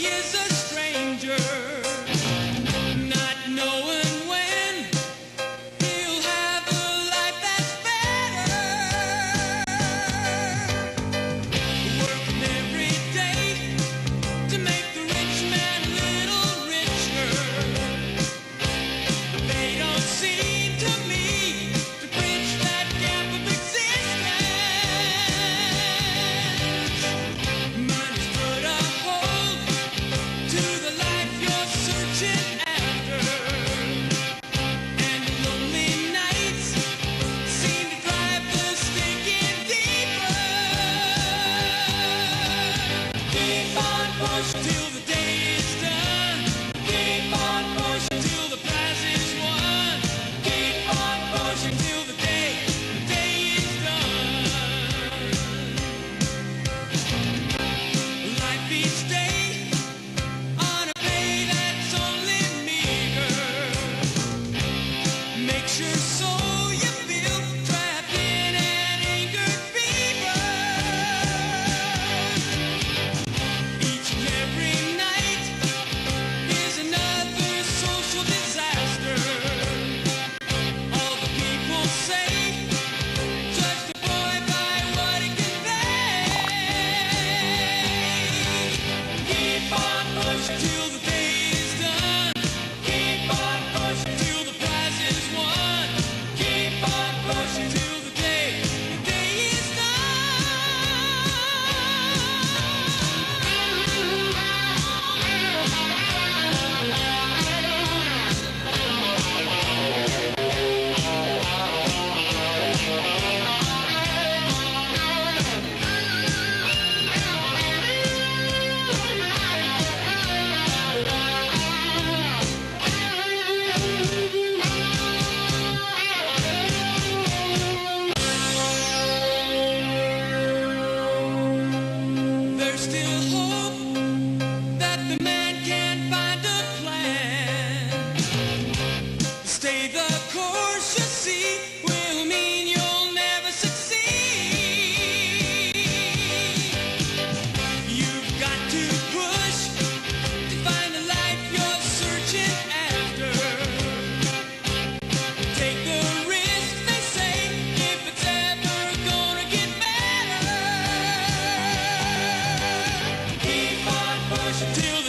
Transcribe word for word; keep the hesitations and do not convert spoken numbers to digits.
is a stranger, not knowing when he'll have a life that's better. Working every day to make the rich man a little richer. But they don't seem to me to bridge that gap of existence. Money's put a hold to the life you're searching after, and the lonely nights seem to drive the stinking deeper. Keep on pushing till the day is done. Keep on pushing till the prize is won. Keep on pushing till the day, the day is done. Life each day on a pay that's only meager makes your soul you feel trapped in an angered fever. Each and every night is another social disaster. All the people say, judge the boy by what he can pay. Keep on pushing till the day is done. Keep on pushing till the prize is won. Keep on pushing till the day, the day is There's still hope that the man can find a plan. Stay the course, you see, will mean you'll never succeed. You've got to push to find the life you're searching after. Take the risk, they say, if it's ever gonna get better. Keep on pushing till